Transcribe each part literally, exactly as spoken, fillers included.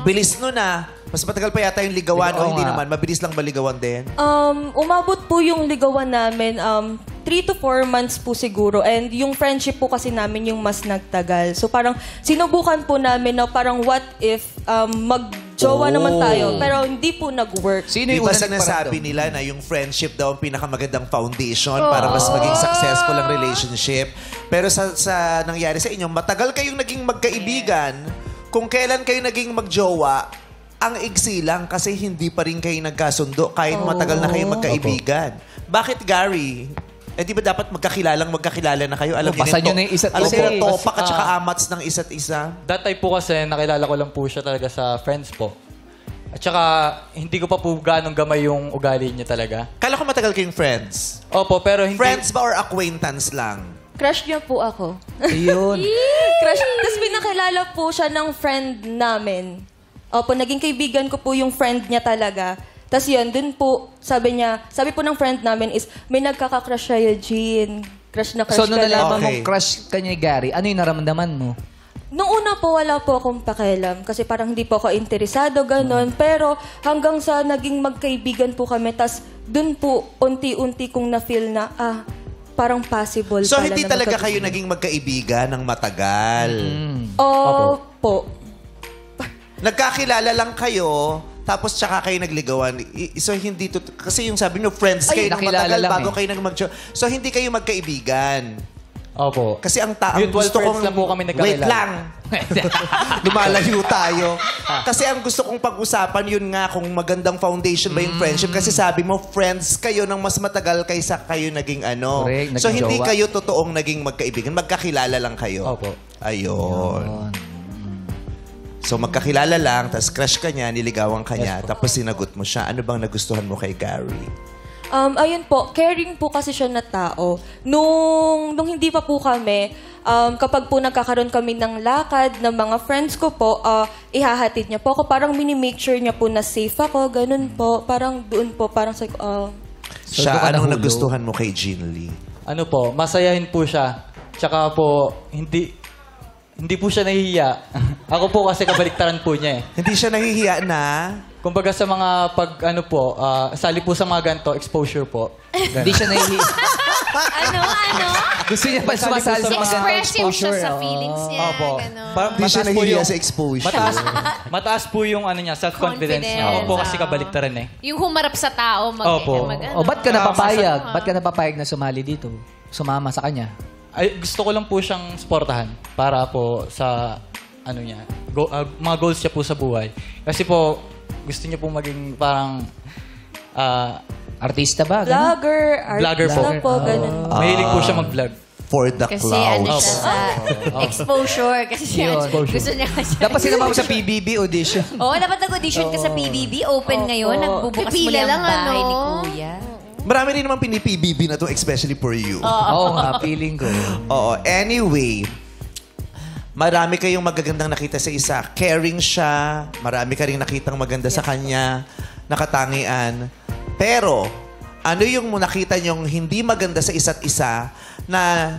Bilis nun ah. Mas matagal pa yata yung ligawan o hindi naman? Mabilis lang ba ligawan din? Um, umabot po yung ligawan namin, um, three to four months po siguro. And yung friendship po kasi namin yung mas nagtagal. So parang sinubukan po namin na parang what if um, mag-jowa Oh. naman tayo. Pero hindi po nag-work. Di Sino yung ba una sinasabi nagparandom? nila na yung friendship daw ang pinakamagandang foundation para mas maging successful ang relationship? Pero sa, sa nangyari sa inyo, matagal kayong naging magkaibigan. Kung kailan kayo naging magjowa, ang igsi lang kasi hindi pa rin kayo nagkasundo kahit matagal na kayo magkaibigan. Bakit, Gary? Eh, di ba dapat magkakilalang magkakilala na kayo? Alam Oh, niyo basa to- niyo na yung isa't alam isa niyo na eh. topak at Kasi, saka ah, amats ng isa't isa? That time po kasi, nakilala ko lang po siya talaga sa friends po. At saka, hindi ko pa po ganong gamay yung ugali niya talaga. Kala ko matagal kayong friends. Opo, pero hindi... Friends ba or acquaintance lang? Crush niya po ako. Ayun. Crush. Tapos pinakilala po siya ng friend namin. Opo, naging kaibigan ko po yung friend niya talaga. Tapos yun, dun po, sabi niya, sabi po ng friend namin is, may nagkaka-crush siya, Eugene. Crush na crush So, nung ka na. nalaman Okay. mong crush ka niya ni Gary, ano yung naramdaman mo? Noong una po, wala po akong pakialam. Kasi parang hindi po ako interesado, ganon. Pero hanggang sa naging magkaibigan po kami, tas dun po, unti-unti kong na-feel na, ah, parang possible So, pala hindi na talaga magka- kayo naging magkaibigan ng matagal. Opo. Nagkakilala lang kayo, tapos tsaka kayo nagligawan. I- So, hindi to... Kasi yung sabi nyo, friends kayo ng nakilala matagal lang bago eh. kayo nag mag So, hindi kayo magkaibigan. Opo. Kasi ang taang Mutual gusto friends kong... lang po kami nagkakilala. Wait lang. Lumalayo tayo. Kasi ang gusto kong pag-usapan, yun nga, kung magandang foundation ba yung friendship. Kasi sabi mo, friends kayo ng mas matagal kaysa kayo naging ano. Correct, So, naging hindi jowa. kayo totoong naging magkaibigan. Magkakilala lang kayo. Opo. Ayun. So, magkakilala lang, tapos crush ka niya, niligawan ka niya, tapos sinagot mo siya. Ano bang nagustuhan mo kay Gary? Um, ayun po, caring po kasi siya na tao. Nung, nung hindi pa po kami, um, kapag po nagkakaroon kami ng lakad ng mga friends ko po, uh, ihahatid niya po ako. Parang mini-make sure niya po na safe ako, ganun po. Parang doon po, parang sa... Uh, So, Siya, doon ka anong nahulog? nagustuhan mo kay Jean Lee? Ano po, masayahin po siya. Tsaka po, hindi... Hindi po siya nahihiya. Ako po kasi kabaliktaran po niya eh. Hindi siya nahihiya na... Kumbaga sa mga pag ano po, ah, sali po sa mga ganito, exposure po. Hindi siya nahihiya. Ano, ano? Gusto niya pa sumasali sa mga Expressive siya exposure. sa oo. feelings niya. Opo. Ganon. Parang Hindi siya mataas po nahihiya yung- sa exposure. Mataas, mataas po yung ano niya, self-confidence niya. Ako po kasi kabaliktaran eh. Yung humarap sa tao, mag, Opo. mag ano. O, ba't ka napapayag? Ba't ka napapayag na sumali dito? Sumama sa kanya? Ay, gusto ko lang po siyang suportahan para po sa ano niya, go, ah, mga goals niya po sa buhay. Kasi po, gusto niya po maging parang ah, Artista ba? Ganun? vlogger, Vlogger artista po. po, ganun. mahilig po siya mag-vlog. For the Kasi clouds. ano siya sa exposure. Kasi siya, Yun. gusto niya kasi. Dapat sinama mo sa P B B audition. Oo, dapat nag-audition ka sa P B B. Open ngayon. Nagbubukas muli Pipila ang lang, bahay ano? ni Kuya. Marami rin naman pini-P B B na to, especially for you. Oo nga, feeling ko. Oo. Anyway, marami kayong magagandang nakita sa isa. Caring siya. Marami ka rin nakitang maganda sa kanya. Nakatangian. Pero, ano yung nakita nyong hindi maganda sa isa't isa na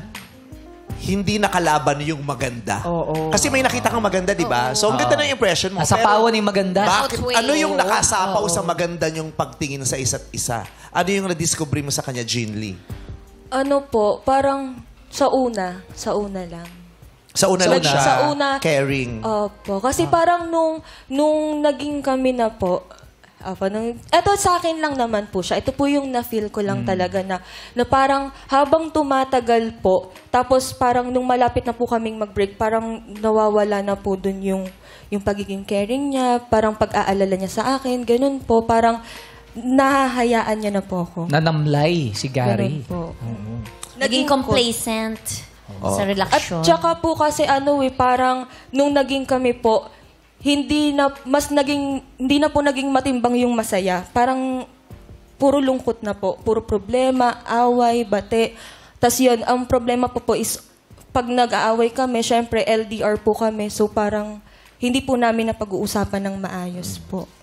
hindi nakalaban yung maganda? Oo. Kasi may nakita kang maganda, di ba? So, ang ganda ng impression mo. Nasa Pero, pawan yung maganda. bakit, Outweigh. ano yung Oo. nakasapaw sa maganda yung pagtingin sa isa't isa? Ano yung na-discover mo sa kanya, Jean Lee? Ano po, parang sa una, sa una lang. Sa una Sa lang una. siya, Sa una. caring. Opo, kasi parang nung, nung naging kami na po, Apo, nung, eto sa akin lang naman po siya. Ito po yung na-feel ko lang talaga na, na parang habang tumatagal po, tapos parang nung malapit na po kaming mag-break, parang nawawala na po dun yung, yung pagiging caring niya, parang pag-aalala niya sa akin, ganun po, parang nahahayaan niya na po ako. Nanamlay si Ganun Gary. po. Naging complacent sa At relasyon. tsaka po kasi ano eh, parang nung naging kami po, hindi na, mas naging, hindi na po naging matimbang yung masaya. Parang puro lungkot na po. Puro problema, away, bate. Tas yun, ang problema po po is, pag nag-aaway kami, syempre L D R po kami. So parang, hindi po namin na pag-uusapan ng maayos po.